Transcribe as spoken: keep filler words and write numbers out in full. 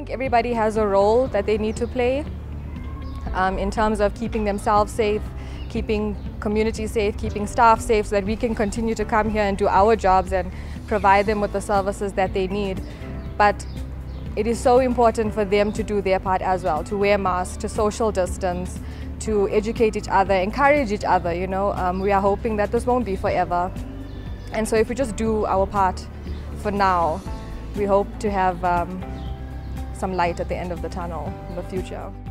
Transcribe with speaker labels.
Speaker 1: think everybody has a role that they need to play um, in terms of keeping themselves safe, keeping community safe, keeping staff safe, so that we can continue to come here and do our jobs and provide them with the services that they need. But it is so important for them to do their part as well, to wear masks, to social distance, to educate each other, encourage each other, you know. Um, we are hoping that this won't be forever. And so if we just do our part for now, we hope to have um, some light at the end of the tunnel in the future.